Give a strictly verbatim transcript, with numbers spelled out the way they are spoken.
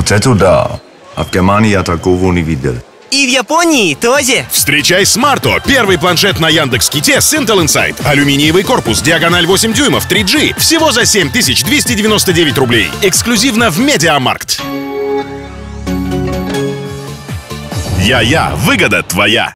Вот это да. А в Германии я такого не видел. И в Японии тоже. Встречай Смарто, первый планшет на Яндекс.Ките с Intel Inside. Алюминиевый корпус, диагональ восемь дюймов, три джи. Всего за семь тысяч двести девяносто девять рублей. Эксклюзивно в Медиамаркт. Я-я, выгода твоя.